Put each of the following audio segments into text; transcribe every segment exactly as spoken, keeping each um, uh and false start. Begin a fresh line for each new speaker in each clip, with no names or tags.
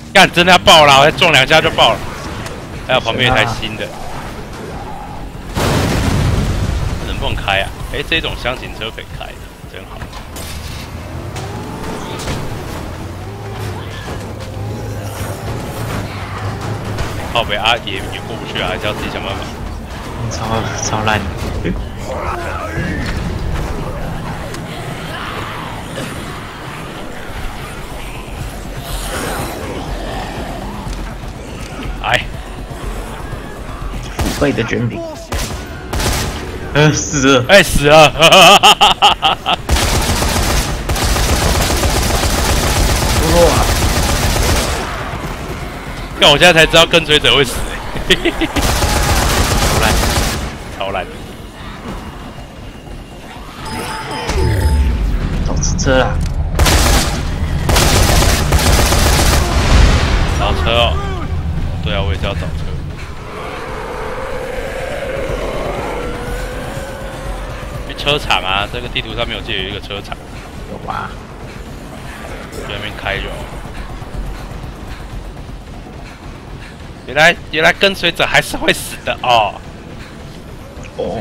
干，真的要爆了，我再撞两下就爆了。还有旁边一台新的，能不能开啊？哎、欸，这种箱型车可以开，真好。靠北啊，也也过不去啊，还是要自己想办法。
超超烂。
哎，
腐败的卷饼。呃，死了！
哎，死了！
不错啊！
看我现在才知道跟随者会死、欸，超烂，超烂。
找车啦！
找车哦。对啊，我也是要找车。去车场啊，这个地图上面我记得有一个车场。
有吧？
去那边开就好。原来原来跟随者还是会死的哦。
哦。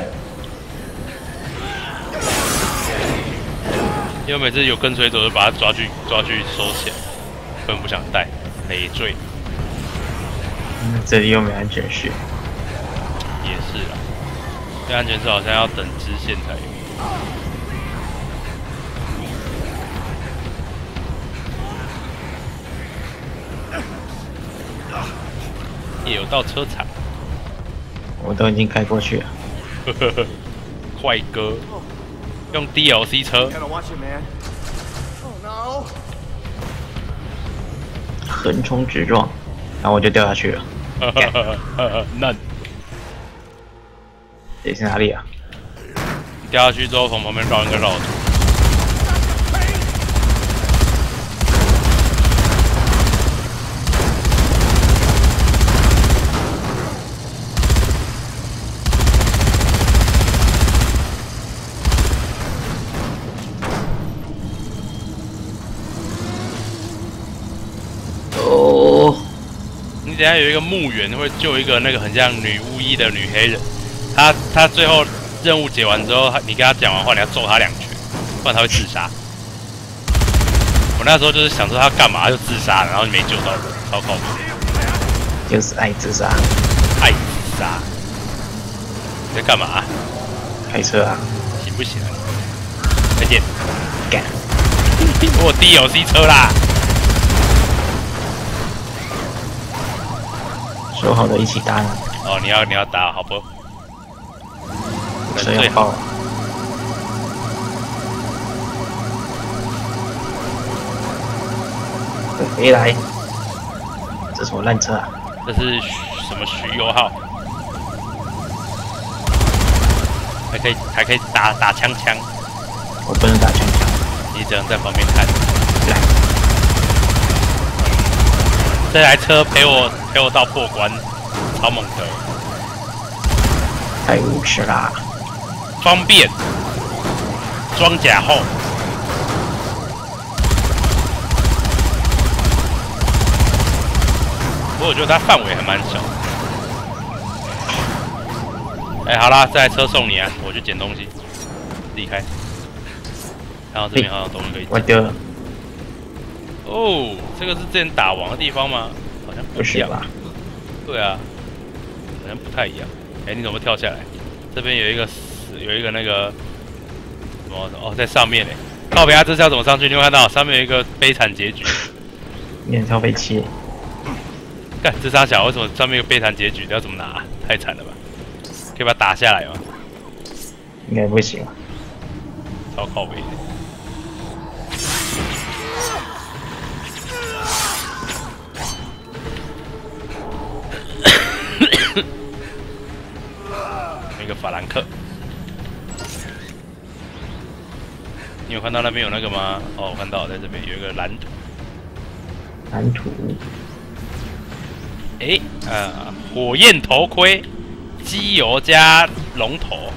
因为每次有跟随者就把他抓去抓去收钱，根本不想带，累赘。
嗯，这里又没安全线。
也是啦，这安全是好像要等支线才有。也有到车场，
我都已经开过去了。
呵呵呵，快哥，用 D L C 车。
横冲直撞，然后我就掉下去了。
呵呵呵呵呵，嫩。
这是哪里啊？
掉下去之后，从旁边绕一个绕图。
哦。
你等一下有一个墓园会救一个那个很像女巫医的女黑人，她她最后任务解完之后，你跟她讲完话，你要揍她两拳，不然她会自杀。我那时候就是想说她干嘛，她就自杀了，然后你没救到，超靠谱。
就是爱自杀。
爱自杀。你在干嘛？
开车啊？
行不行啊？再见。
干。
我 D L C 车啦。
说好的一起打你。
哦，你要你要打，好不？
车要爆了。回来。这什么烂车啊？
这是什么徐油号？还可以还可以打打枪枪。
我不能打枪枪。
你只能在旁边看。
来。
这台车陪我陪我到破关，超猛的，
太无耻啦！
方便，装甲后，不过我觉得它范围还蛮小。哎、欸，好啦，这台车送你啊，我去捡东西，自己开。然后这边好像有东西可以捡。
我丢了。
哦，这个是之前打王的地方吗？好像不一样吧？对啊，好像不太一样。哎、欸，你怎么跳下来？这边有一个有一个那个什么哦，在上面嘞。靠北啊，这是要怎么上去？你有看到上面有一个悲惨结局？
你很超飞机。
干，这傻小，为什么上面有悲惨结局？要怎么拿？太惨了吧！可以把它打下来吗？
应该不行啊。
超靠北的。一个法兰克，你有看到那边有那个吗？哦，我看到，在这边有一个蓝图。
蓝图。
哎、欸，呃，火焰头盔，机油加龙头。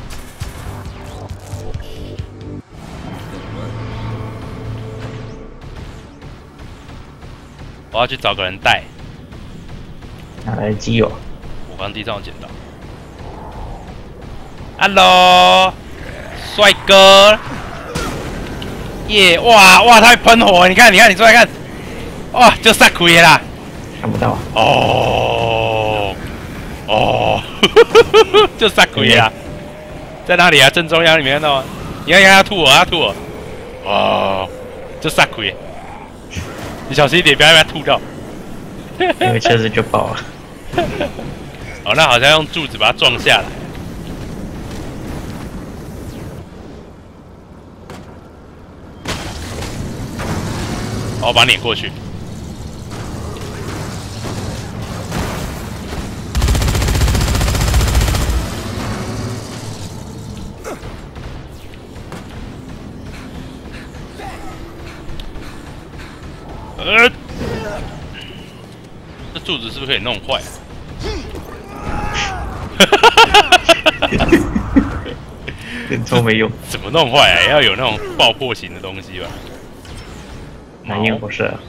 我要去找个人带。
哪来的基友？
我刚地上有捡到。Hello， 帅哥。耶、yeah, 哇哇，他会喷火！你看，你看，你出来看。哇，就杀亏啦。
看不到。
哦哦，就杀亏啦。在哪里啊？正中央，你没看到吗？你看，看他吐我，他吐我。哦，就杀亏。你小心一点，不要被他吐到。
因为车子就爆了。
哦，那好像用柱子把它撞下来。哦，我把你碾过去。呃，这柱子是不是可以弄坏？
连抽没用。
怎么弄坏啊？要有那种爆破型的东西吧？
难用不是、啊？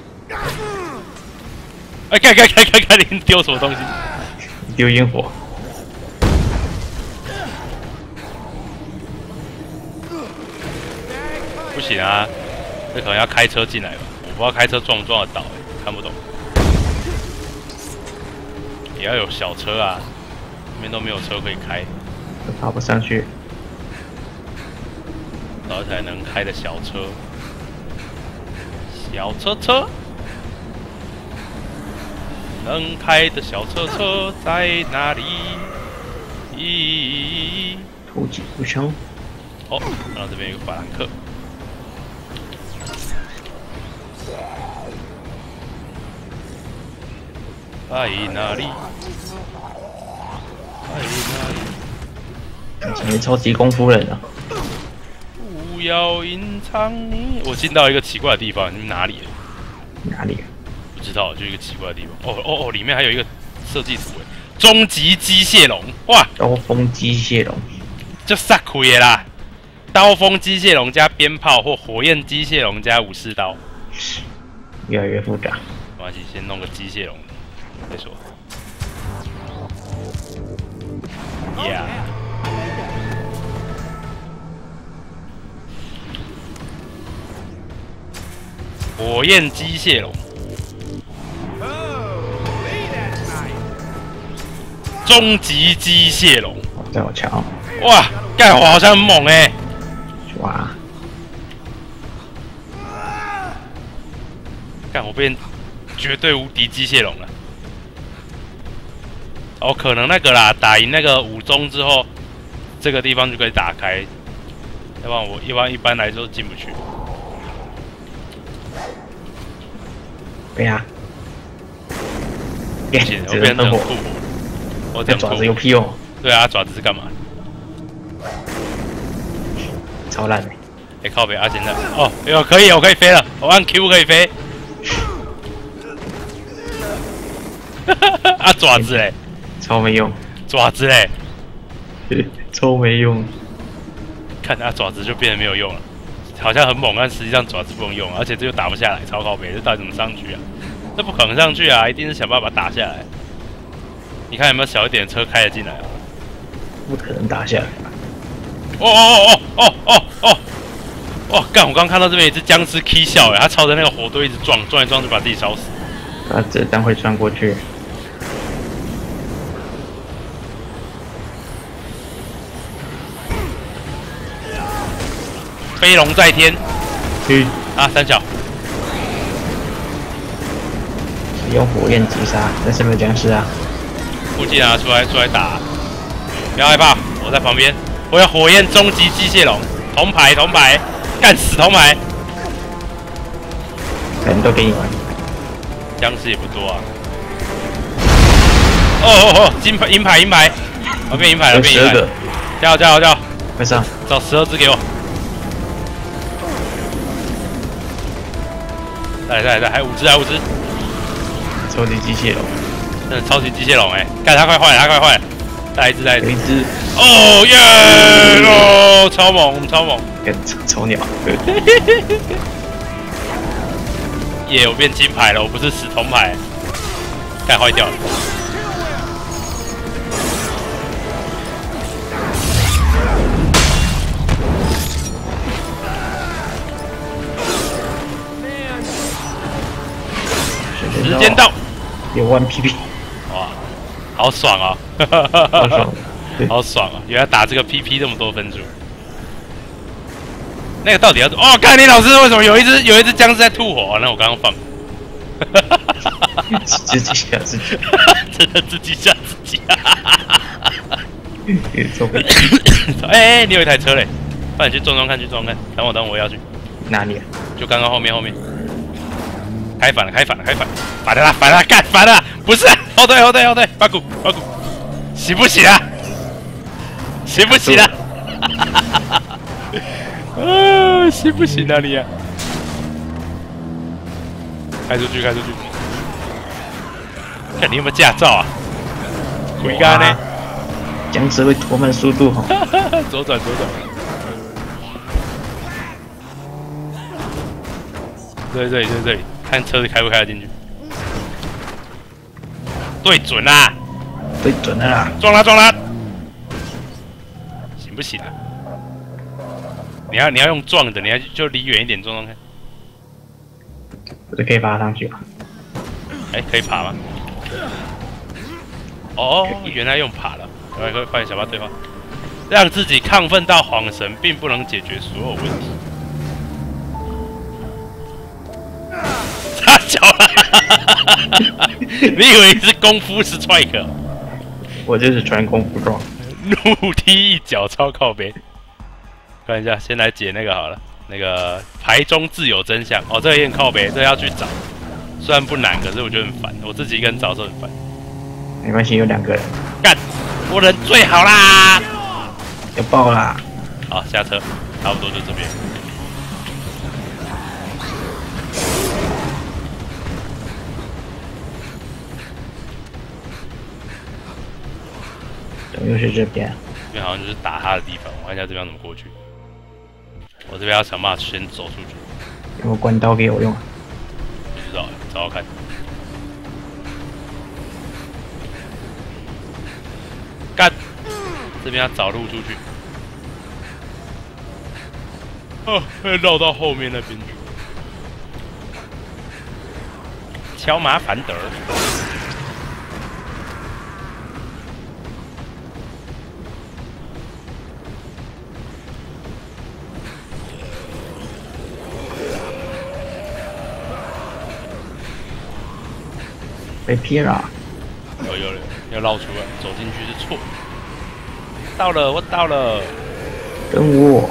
哎，看看看看看，你丢什么东西？
丢烟火。
不行啊，这可能要开车进来吧？我不知道开车撞不撞得到、欸，看不懂。也要有小车啊，这边都没有车可以开，
都爬不上去。
找起来能开的小车，小车车，能开的小车车在哪里？咦，
突击步枪。
哦，然后这边有个法兰克。在哪里？在哪里？
前面超级功夫人啊！
不要隐藏你。我进到一个奇怪的地方，你们哪里？
哪里？
不知道，就一个奇怪的地方。哦哦哦，里面还有一个设计图诶，终极机械龙，哇！
刀锋机械龙，
就杀亏啦！刀锋机械龙加鞭炮或火焰机械龙加武士刀，
越来越复杂。
没关系，先弄个机械龙再说。Yeah。火焰机械龙，终极机械龙，
在我瞧，
哇，干我好像很猛哎、欸，
哇，
干我变绝对无敌机械龙了。哦，可能那个啦，打赢那个五宗之后，这个地方就可以打开，要不然我一般一般来说进不去。
对呀，
不行，我变成吐火，我这
爪子有屁用？
对啊，爪子是干嘛？
超烂的。
哎、欸，靠北啊！现在哦，有可以，我可以飞了，我按 Q 可以飞。啊，爪子嘞，
超没用。
爪子嘞，
超没用。
看他爪子就变得没有用了。好像很猛，但实际上爪子不能用，而且这又打不下来，超靠北，这到底怎么上去啊？这不可能上去啊，一定是想办法把它打下来。你看有没有小一点的车开得进来啊？
不可能打下来。
哦哦哦哦哦哦！哦，干！我刚看到这边有一只僵尸 K 笑，哎，他朝着那个火堆一直撞，撞一撞就把自己烧死。
他子弹会穿过去。
飞龙在天，
去
啊，三小，
使用火焰击杀，那是不是僵尸啊？
附近啊，出来出来打，不要害怕，我在旁边，我有火焰终极机械龙，铜牌铜牌，干死铜牌，
人都给你玩，
僵尸也不多啊。哦哦哦，金牌银牌银牌，我变银牌了，变银牌，加油加油加油，
快上，
找十二只给我。来来来，还有五只，还有五只，
超级机械龙，
真的超级机械龙哎！看它快坏了，它快坏了，再来一只，再来一只，
有一只，
哦耶！哦，超猛，超猛，
跟丑鸟，
耶，我变金牌了，我不是死铜牌，干坏掉了。时间到，
有万 P P，
哇，好爽啊！
好爽，
好爽啊！原来打这个 P P 这么多分数。那个到底要哦？看你老师为什么有一只有一只僵尸在吐火？那我刚刚放，
自己吓自己，
真的自己吓自己。哎哎，你有一台车嘞，快点去撞撞看，去撞撞看。等我等我，我要去。
哪里？
就刚刚后面后面。开反了，开反了，开反了，反了啦，反了，干反了，不是，后退，后退，后退，八股，八股，行不行啊？行不行啊？啊，行不行啊你啊？开出去，开出去！看你有没有驾照啊？回杆呢？
僵尸会拖慢速度哈。
左转，左转。对对对对。看车子开不开得进去，对准啦，
对准了啦，
撞啦撞啦，行不行啊？你要你要用撞的，你要就离远一点撞撞看。
我就可以爬上去了。
哎、欸，可以爬吗？哦，原来用爬了，快快快，想办法对话，让自己亢奋到恍神，并不能解决所有问题。小了，你以为是功夫是踹克？
我就是穿功夫装，
怒踢一脚超靠背。看一下，先来解那个好了，那个牌中自有真相。哦，这个也很靠背，这个要去找。虽然不难，可是我觉得很烦，我自己一个人找是很烦。
没关系，有两个人。
干，我人最好啦！
要爆啦！
好，下车，差不多就这边。
又是这边，
这边好像就是打他的地方。我看一下这边怎么过去。我这边要想办法先走出去。
有没有关刀给我用啊？
不知道，找找看。干！这边要找路出去。哦，会绕到后面那边去。敲麻烦德。
被劈了，
有有要绕出来，走进去是错。到了，我到了。
跟我。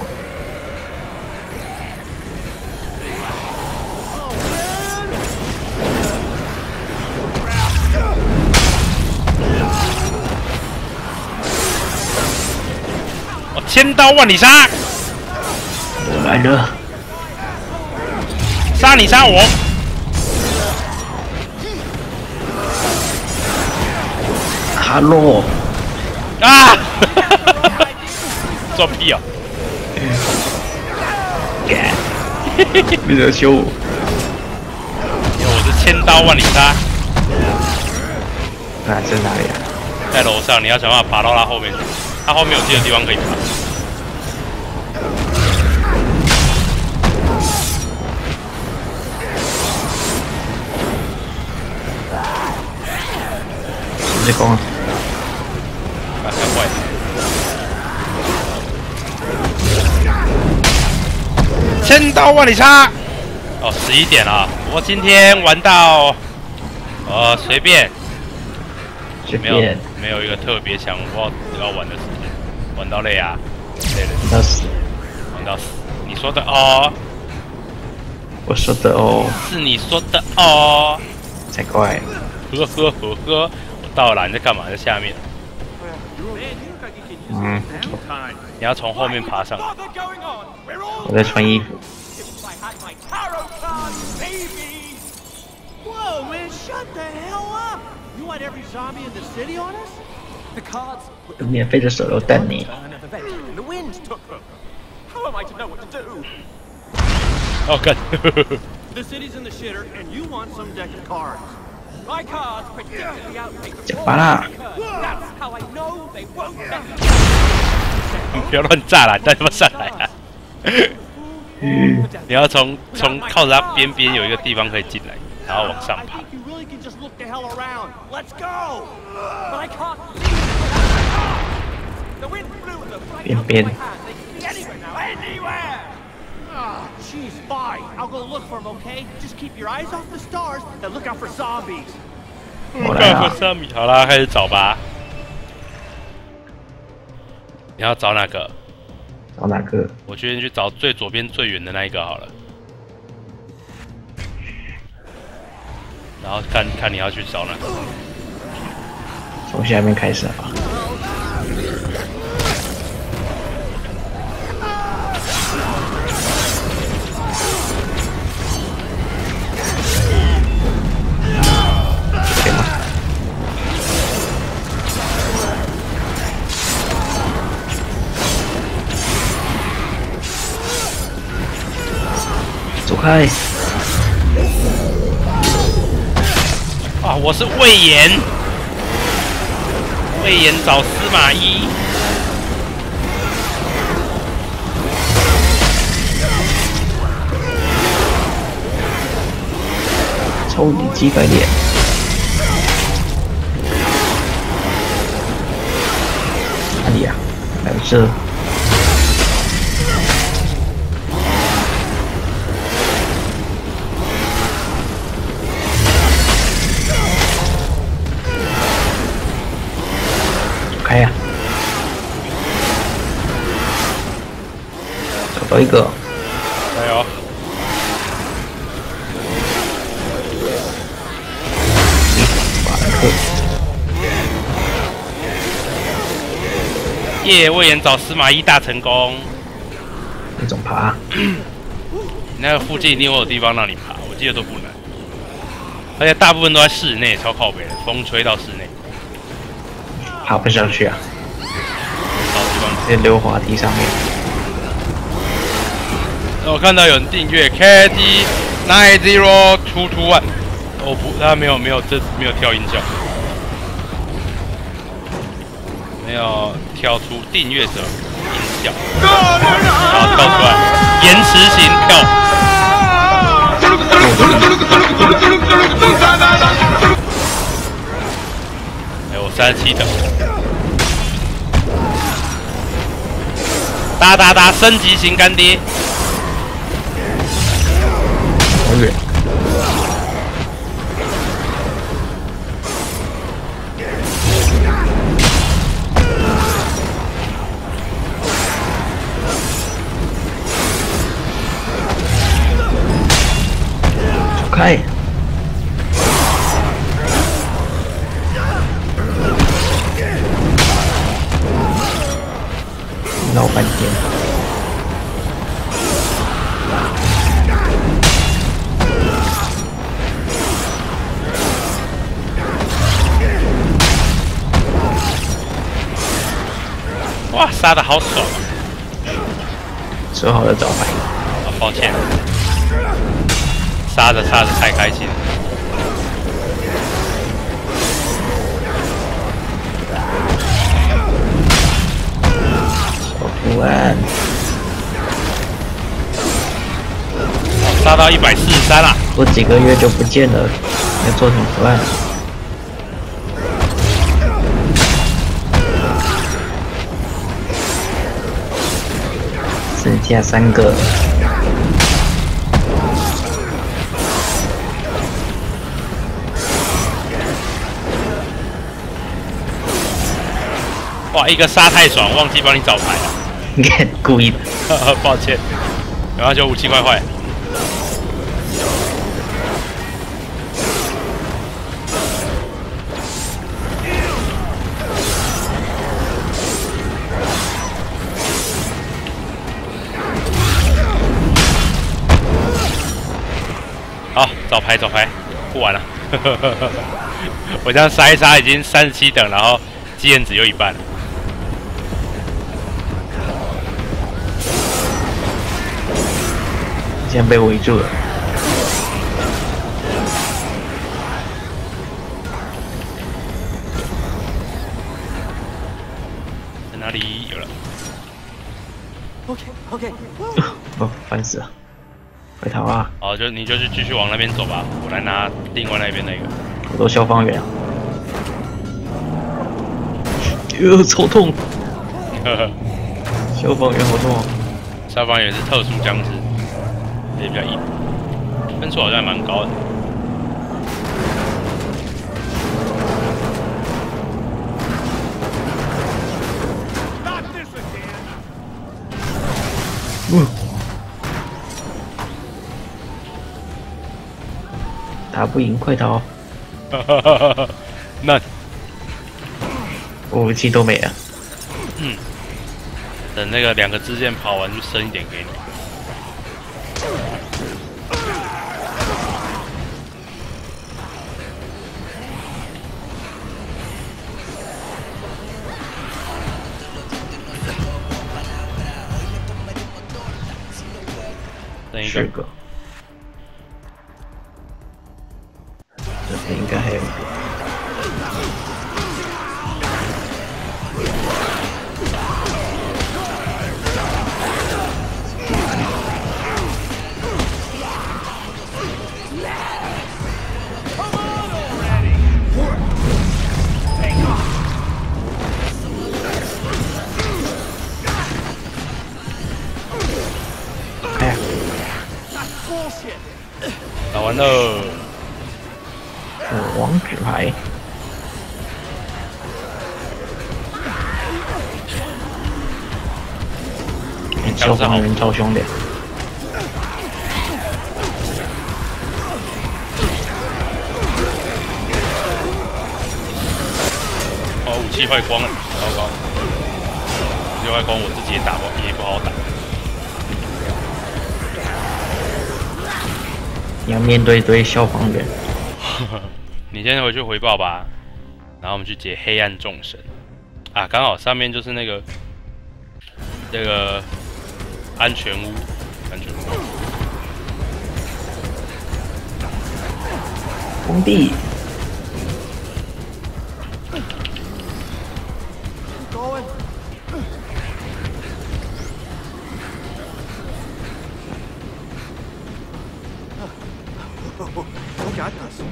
我千刀万里杀。
我来了。
杀你杀我。
哈喽！
啊！装屁啊！
你在修我？
因为我是千刀万里杀。
啊，在哪里啊？
在楼上，你要想办法爬到他后面去。他后面有这个地方可以爬。
直接攻啊！
啊，太坏了！千刀万里杀！哦，十一点了，我今天玩到，呃，随便，
随
没有
便，
没有一个特别想我要玩的时间，玩到累啊，累了，
要死，
玩到死。你说的哦，
我说的哦，
是你说的哦，
才怪！
呵呵呵呵。到了，你在干嘛？在下面。
嗯，
你要从后面爬上。
我在穿衣服。
Whoa, man, shut the hell up! You want every zombie in the city on us? The cards.
有免费的手榴弹呢。
The wind took them. How am I to know what to do?
哦，干！
The city's in the shitter, and you want some deck of cards. My cards predictably outpace
Chắc bắn à?
That's how I know they won't let me.
不要乱炸啦！你带他妈上来啊！你要从从靠着它边边有一个地方可以进来，然后往上爬。
I think you really can just look the hell around. Let's go. But I can't. The wind blew them right out of my hand. They can be anywhere now. Anywhere. Ah, jeez, fine. I'll go look for them, okay? Just keep your eyes off the stars and look out for zombies.
我来啊！
好啦，开始找吧。你要找哪个？
找哪个？
我决定去找最左边最远的那一个好了。然后看看你要去找哪个。
从下面开始吧。走开！
啊，我是魏延，魏延找司马懿。
抽你几百点！哪里呀？还有这。 开呀！找到一个，
加油！
法兰克。
耶！魏延找司马懿大成功。
那种爬。
你那个附近一定会有地方让你爬，我记得都不难。而且大部分都在室内，超靠北的，风吹到室内。
爬不上去啊！
找地方
在溜滑梯上面。
我看到有人订阅 K D nine zero two two one， 我不，他没有没有这没有跳音效，没有跳出订阅者音效，好跳出来，延迟型跳。哎，我三十七等。 哒哒哒，升级型干爹，
好远。走开！闹半天。
哇，杀的好爽啊！
说好的招牌。
啊，抱歉，杀着杀着太开心了。
小图案。
哦，杀到一百四十三了。
过几个月就不见了，要做成图案。 剩下三个，
哇，一个杀太爽，忘记帮你找牌了。
你看故意的。
抱歉，然后就武器快坏。好，找牌找牌，不玩了。我这样杀一杀已经三十七等，然后经验值又一半了。
现在被围住了。
Okay, okay.
哦，烦死了！快逃啊！
哦，就你就去继续往那边走吧，我来拿另外那边那个。
好多消防员啊！呃，超痛！
呵呵，
消防员好痛哦！
消防员是特殊僵尸，也比较硬，分数好像还蛮高的。
嗯，打不赢，快逃！
哈哈哈哈那
武器都没了。
嗯，等那个两个支线跑完，就升一点给你。等一
十个，这边应该还有一个。哎呀！
打完了，
死亡纸牌。消防员超凶的。
哦，武器坏光了，糟糕！武器坏光，我自己也打不也不好打。
你要面对一堆消防员。
你先回去回报吧，然后我们去解黑暗众神。啊，刚好上面就是那个那个安全屋，安全屋。
工地。
Going. Oh, got us.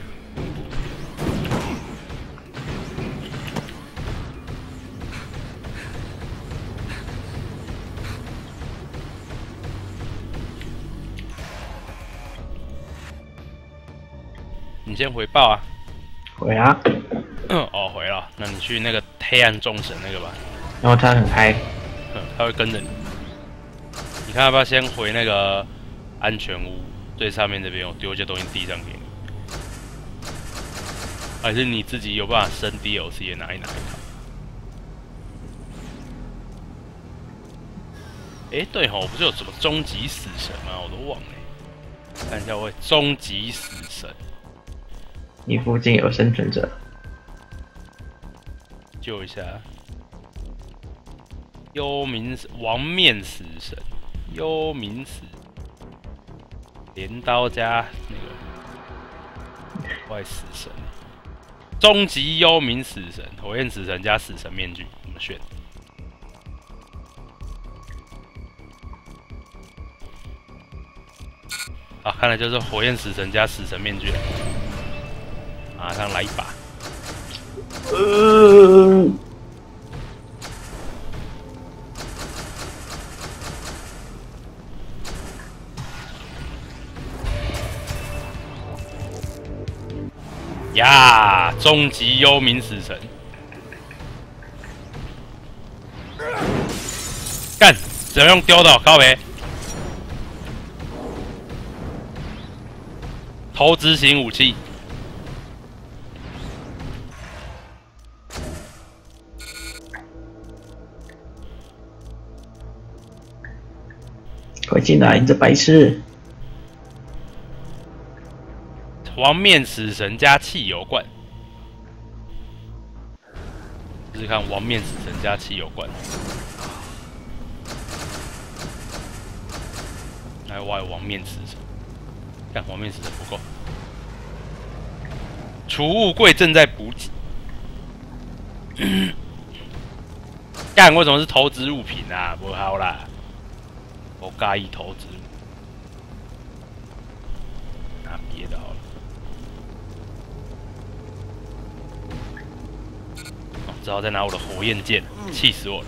你先回报啊。
回啊。
哦，回了。那你去那个黑暗众神那个吧。
然后他很嗨。
嗯，他会跟着你。你看要不要先回那个安全屋最上面这边？我丢一些东西地上给你。还是你自己有办法升 D L C 也拿一拿一套？哎、欸，对吼，我不是有什么终极死神吗？我都忘了、欸。看一下，我终极死神。
你附近有生存者，
救一下。幽冥王面死神，幽冥死，镰刀加那个怪死神，终极幽冥死神，火焰死神加死神面具，怎么选？啊，看来就是火焰死神加死神面具了。马上来一把。
呃，
呀，终极幽冥死神，干，怎么用丢的？靠北，投掷型武器。
快进来，你这白痴！
王面死神加汽油罐，试试看王面死神加汽油罐。来挖王面死神，看王面死神不够。储物柜正在补给。干，为什么是投掷物品啊？不好啦！ 我尬意投掷，拿别的好了。哦，只好再拿我的火焰剑，气死我了！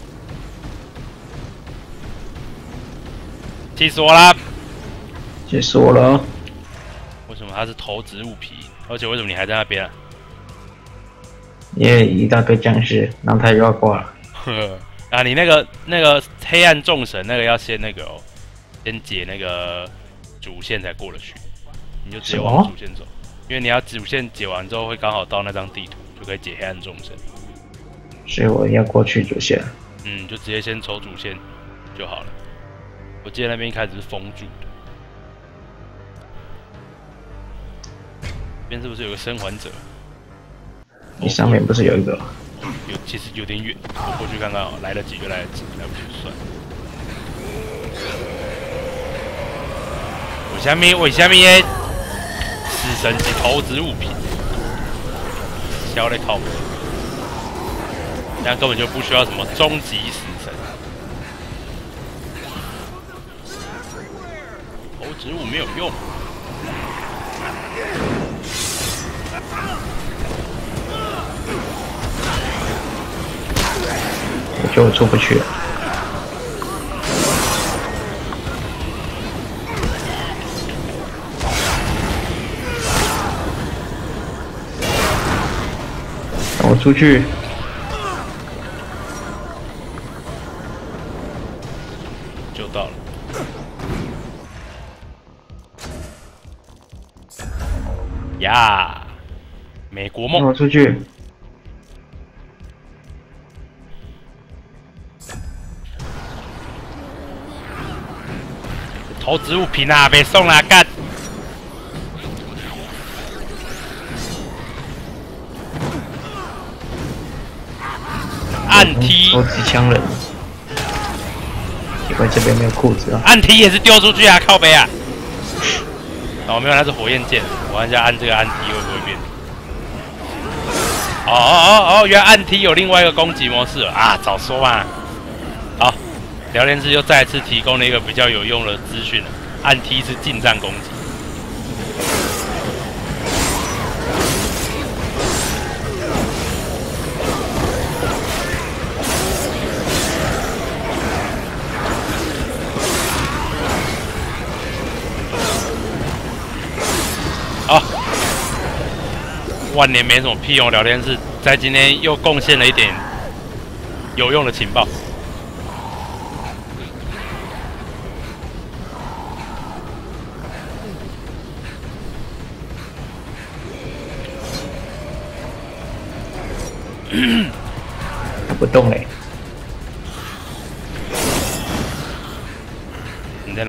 气死我了！
气死我了！
为什么它是投掷物皮？而且为什么你还在那边啊？
耶，一大堆僵尸，然后他又要挂了。
呵啊，你那个那个黑暗众神那个要先那个哦，先解那个主线才过得去，你就直接往主线走，因为你要主线解完之后会刚好到那张地图，就可以解黑暗众神。
所以我要过去主线。
嗯，就直接先抽主线就好了。我记得那边一开始是封住的，这边是不是有个生还者？
你上面不是有一个？
有，其实有点远，我过去看看哦，来得及就来得及，来不及就算。我下面，我下面死神级投掷物品，消在靠谱，这样根本就不需要什么终极死神。投掷物没有用。
我觉得我出不去了。让我出去。
就到了。呀，美国梦。
让我出去。
投掷物品啊，别送啦，干！暗踢，
超级枪人。因为这边没有裤子啊。
暗踢也是丢出去啊，靠背啊！哦，没有，它是火焰剑。我看一下按这个暗踢会不会变？哦哦哦哦，原来暗踢有另外一个攻击模式了啊！早说嘛。好。聊天室又再一次提供了一个比较有用的资讯了，暗踢是近战攻击。好，万年没什么屁用，聊天室在今天又贡献了一点有用的情报。
他不动嘞。